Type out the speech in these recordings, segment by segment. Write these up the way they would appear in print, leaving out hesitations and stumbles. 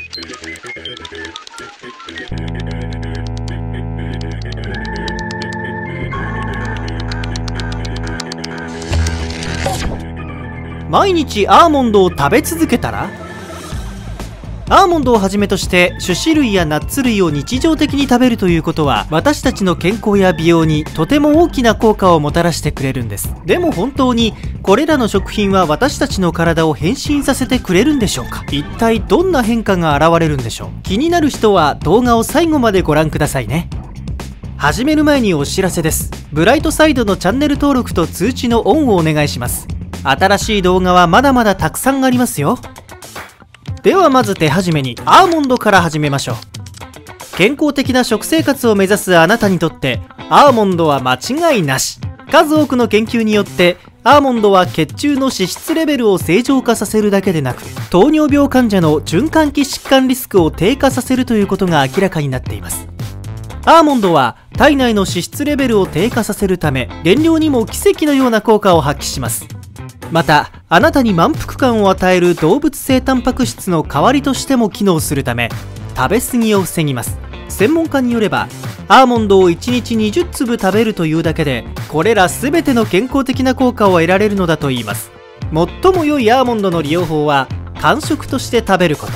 毎日アーモンドを食べ続けたら、アーモンドをはじめとして種子類やナッツ類を日常的に食べるということは、私たちの健康や美容にとても大きな効果をもたらしてくれるんです。でも本当にこれらの食品は私たちの体を変身させてくれるんでしょうか。一体どんな変化が現れるんでしょう。気になる人は動画を最後までご覧くださいね。始める前にお知らせです。ブライトサイドのチャンネル登録と通知のオンをお願いします。新しい動画はまだまだたくさんありますよ。ではまず手始めにアーモンドから始めましょう。健康的な食生活を目指すあなたにとってアーモンドは間違いなし。数多くの研究によってアーモンドは血中の脂質レベルを正常化させるだけでなく、糖尿病患者の循環器疾患リスクを低下させるということが明らかになっています。アーモンドは体内の脂質レベルを低下させるため、減量にも奇跡のような効果を発揮します。またあなたに満腹感を与える動物性タンパク質の代わりとしても機能するため、食べ過ぎを防ぎます。専門家によればアーモンドを1日20粒食べるというだけで、これら全ての健康的な効果を得られるのだといいます。最も良いアーモンドの利用法は間食として食べること。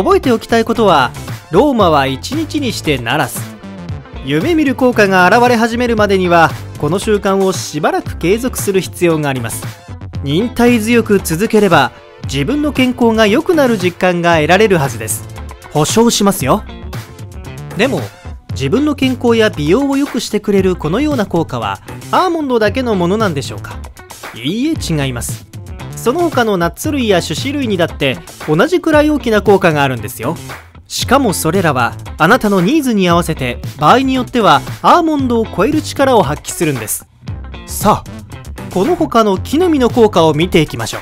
覚えておきたいことは、ローマは1日にしてならず。夢見る効果が現れ始めるまでにはこの習慣をしばらく継続する必要があります。忍耐強く続ければ自分の健康が良くなる実感が得られるはずです。保証しますよ。でも自分の健康や美容を良くしてくれるこのような効果はアーモンドだけのものなんでしょうか。いいえ、違います。その他のナッツ類や種子類にだって同じくらい大きな効果があるんですよ。しかもそれらはあなたのニーズに合わせて、場合によってはアーモンドを超える力を発揮するんです。さあこの他の木の実の効果を見ていきましょう。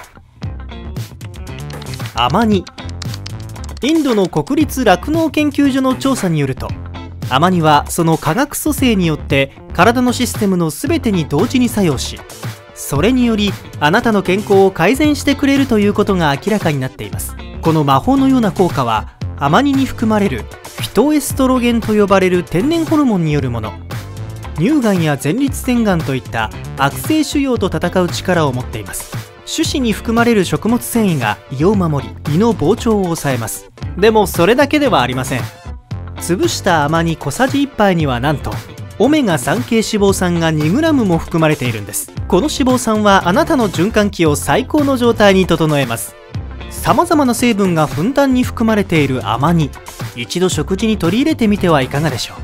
アマニ。インドの国立酪農研究所の調査によると、アマニはその化学組成によって体のシステムの全てに同時に作用し、それによりあなたの健康を改善してくれるということが明らかになっています。この魔法のような効果はアマニに含まれるフィトエストロゲンと呼ばれる天然ホルモンによるもの。乳がんや前立腺がんといった悪性腫瘍と戦う力を持っています。種子に含まれる食物繊維が胃を守り、胃の膨張を抑えます。でもそれだけではありません。潰したアマニ小さじ1杯にはなんとオメガ3系脂肪酸が 2g も含まれているんです。この脂肪酸はあなたの循環器を最高の状態に整えます。さまざまな成分がふんだんに含まれているアマニ、一度食事に取り入れてみてはいかがでしょう。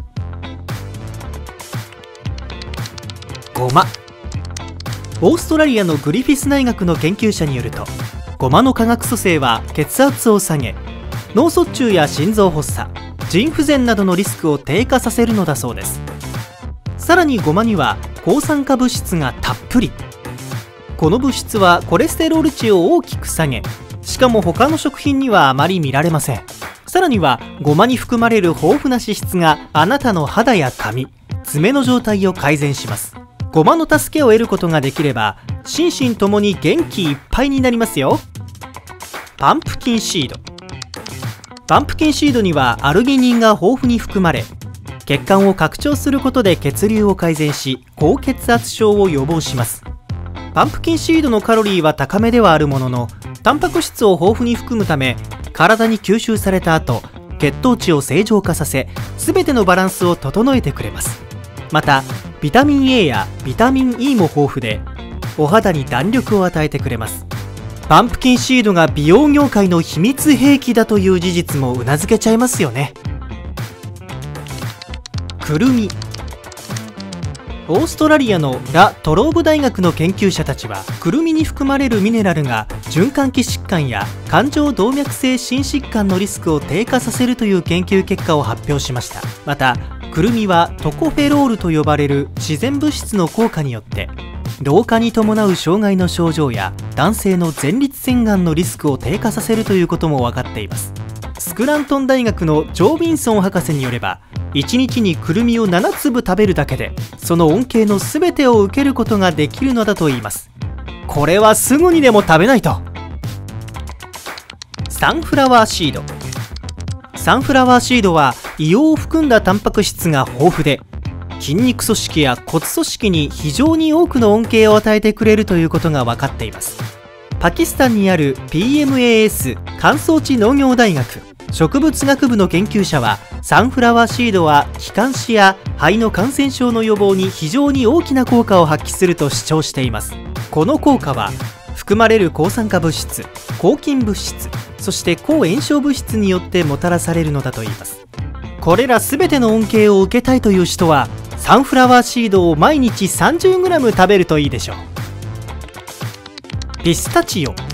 ごま。オーストラリアのグリフィス大学の研究者によると、ごまの化学組成は血圧を下げ、脳卒中や心臓発作、腎不全などのリスクを低下させるのだそうです。さらにごまには抗酸化物質がたっぷり。この物質はコレステロール値を大きく下げ、しかも他の食品にはあまり見られません。さらにはごまに含まれる豊富な脂質があなたの肌や髪、爪の状態を改善します。ごまの助けを得ることができれば心身ともに元気いっぱいになりますよ。パンプキンシード。パンプキンシードにはアルギニンが豊富に含まれ、血管を拡張することで血流を改善し、高血圧症を予防します。パンプキンシードのカロリーは高めではあるものの、タンパク質を豊富に含むため、体に吸収された後血糖値を正常化させ、全てのバランスを整えてくれます。またビタミン A やビタミン E も豊富で、お肌に弾力を与えてくれます。パンプキンシードが美容業界の秘密兵器だという事実もうなずけちゃいますよね。くるみ。オーストラリアのラ・トローブ大学の研究者たちは、くるみに含まれるミネラルが循環器疾患や冠状動脈性心疾患のリスクを低下させるという研究結果を発表しました。またくるみはトコフェロールと呼ばれる自然物質の効果によって老化に伴う障害の症状や男性の前立腺がんのリスクを低下させるということも分かっています。スクラントン大学のジョー・ビンソン博士によれば、1日にくるみを7粒食べるだけでその恩恵の全てを受けることができるのだといいます。これはすぐにでも食べないと。サンフラワーシード。 サンフラワーシードは硫黄を含んだタンパク質が豊富で、筋肉組織や骨組織に非常に多くの恩恵を与えてくれるということが分かっています。パキスタンにある PMAS 乾燥地農業大学植物学部の研究者は、サンフラワーシードは気管支や肺の感染症の予防に非常に大きな効果を発揮すると主張しています。この効果は含まれる抗酸化物質、抗菌物質、そして抗炎症物質によってもたらされるのだといいます。これら全ての恩恵を受けたいという人は、サンフラワーシードを毎日 30g 食べるといいでしょう。ピスタチオ。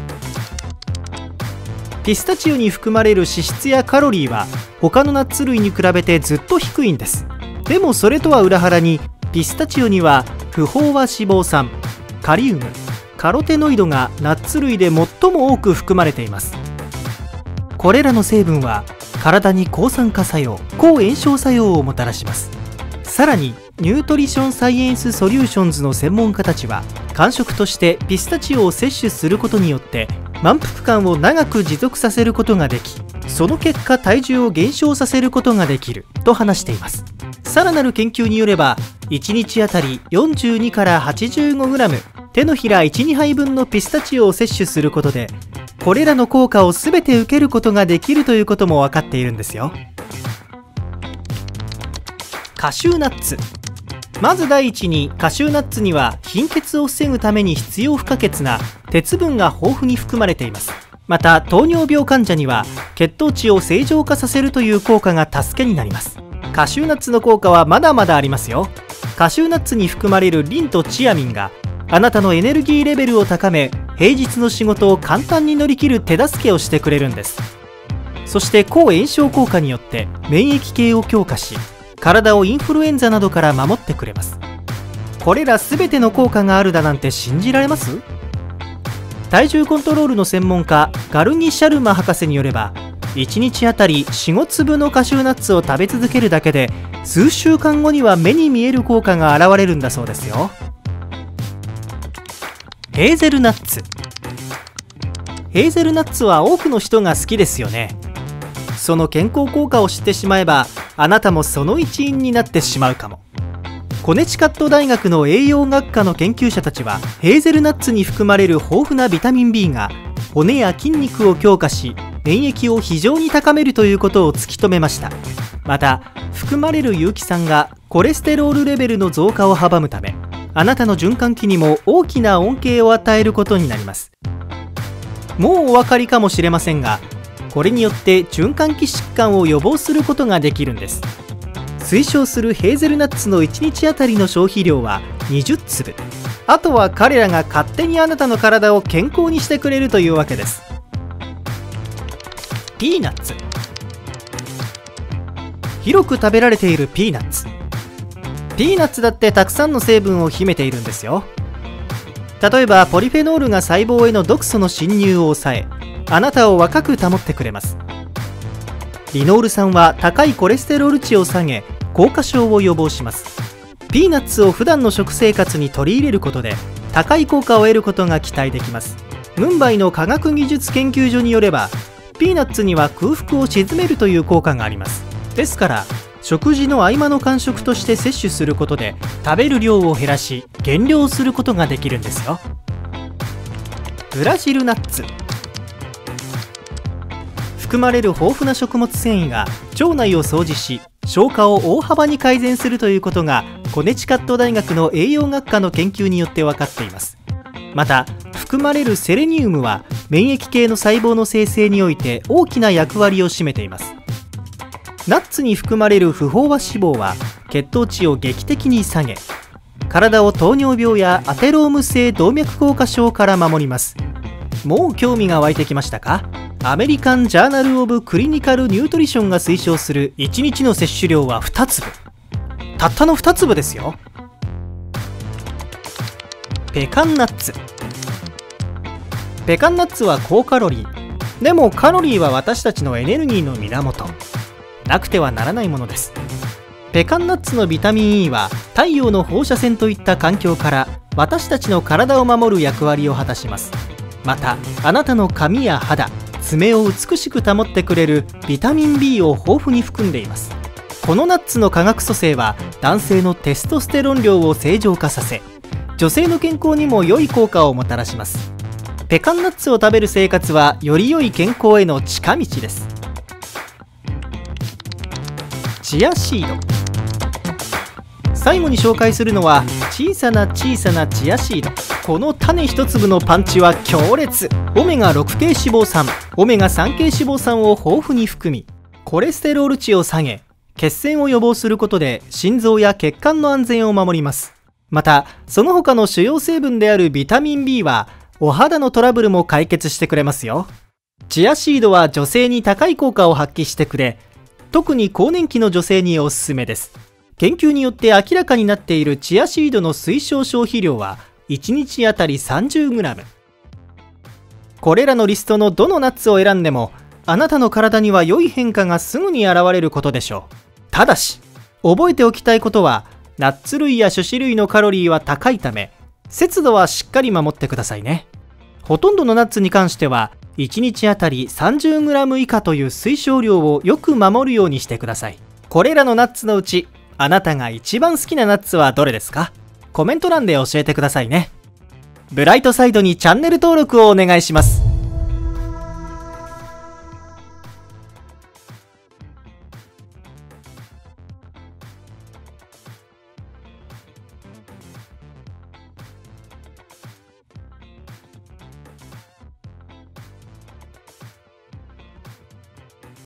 ピスタチオに含まれる脂質やカロリーは他のナッツ類に比べてずっと低いんです。でもそれとは裏腹に、ピスタチオには不飽和脂肪酸、カリウム、カロテノイドがナッツ類で最も多く含まれています。これらの成分は体に抗酸化作用、抗炎症作用をもたらします。さらにニュートリションサイエンスソリューションズの専門家たちは、間食としてピスタチオを摂取することによって満腹感を長く持続させることができ、その結果体重を減少させることができると話しています。さらなる研究によれば、1日あたり42から 85g、 手のひら 1,2 杯分のピスタチオを摂取することで、これらの効果を全て受けることができるということも分かっているんですよ。カシューナッツ。まず第一に、カシューナッツには貧血を防ぐために必要不可欠な鉄分が豊富に含まれています。また糖尿病患者には血糖値を正常化させるという効果が助けになります。カシューナッツの効果はまだまだありますよ。カシューナッツに含まれるリンとチアミンがあなたのエネルギーレベルを高め、平日の仕事を簡単に乗り切る手助けをしてくれるんです。そして抗炎症効果によって免疫系を強化し、体をインフルエンザなどから守ってくれます。これら全ての効果があるだなんて信じられます？体重コントロールの専門家ガルニ・シャルマ博士によれば、1日あたり 4,5 粒のカシューナッツを食べ続けるだけで、数週間後には目に見える効果が現れるんだそうですよ。ヘーゼルナッツ。ヘーゼルナッツは多くの人が好きですよね。その健康効果を知ってしまえば、あなたもその一員になってしまうかも。コネチカット大学の栄養学科の研究者たちは、ヘーゼルナッツに含まれる豊富なビタミン B が骨や筋肉を強化し、免疫を非常に高めるということを突き止めました。また含まれる有機酸がコレステロールレベルの増加を阻むため、あなたの循環器にも大きな恩恵を与えることになります。もうお分かりかもしれませんが、これによって循環器疾患を予防することができるんです。推奨するヘーゼルナッツの1日あたりの消費量は20粒。あとは彼らが勝手にあなたの体を健康にしてくれるというわけです。ピーナッツ。広く食べられているピーナッツ。ピーナッツだってたくさんの成分を秘めているんですよ。例えばポリフェノールが細胞への毒素の侵入を抑え、あなたを若く保ってくれます。リノール酸は高いコレステロール値を下げ、硬化症を予防します。ピーナッツを普段の食生活に取り入れることで高い効果を得ることが期待できます。ムンバイの科学技術研究所によれば、ピーナッツには空腹を鎮めるという効果があります。ですから食事の合間の間食として摂取することで食べる量を減らし、減量することができるんですよ。ブラジルナッツ。含まれる豊富な食物繊維が腸内を掃除し、消化を大幅に改善するということがコネチカット大学の栄養学科の研究によって分かっています。また含まれるセレニウムは免疫系の細胞の生成において大きな役割を占めています。ナッツに含まれる不飽和脂肪は血糖値を劇的に下げ、体を糖尿病やアテローム性動脈硬化症から守ります。もう興味が湧いてきましたか？アメリカン・ジャーナル・オブ・クリニカル・ニュートリションが推奨する1日の摂取量は2粒。たったの2粒ですよ。ペカンナッツ。ペカンナッツは高カロリー。でもカロリーは私たちのエネルギーの源。なくてはならないものです。ペカンナッツのビタミン E は太陽の放射線といった環境から私たちの体を守る役割を果たします。またあなたの髪や肌、 爪を美しく保ってくれるビタミン B を豊富に含んでいます。このナッツの化学組成は男性のテストステロン量を正常化させ、女性の健康にも良い効果をもたらします。ペカンナッツを食べる生活はより良い健康への近道です。チアシード。最後に紹介するのは小さな小さなチアシード。この種一粒のパンチは強烈。オメガ6系脂肪酸、オメガ3系脂肪酸を豊富に含み、コレステロール値を下げ、血栓を予防することで心臓や血管の安全を守ります。またその他の主要成分であるビタミン B はお肌のトラブルも解決してくれますよ。チアシードは女性に高い効果を発揮してくれ、特に更年期の女性におすすめです。研究によって明らかになっているチアシードの推奨消費量は1日あたり 30g。 これらのリストのどのナッツを選んでもあなたの体には良い変化がすぐに現れることでしょう。ただし覚えておきたいことは、ナッツ類や種子類のカロリーは高いため節度はしっかり守ってくださいね。ほとんどのナッツに関しては1日あたり 30g 以下という推奨量をよく守るようにしてください。これらのナッツのうちあなたが一番好きなナッツはどれですか？コメント欄で教えてくださいね。ブライトサイドにチャンネル登録をお願いします。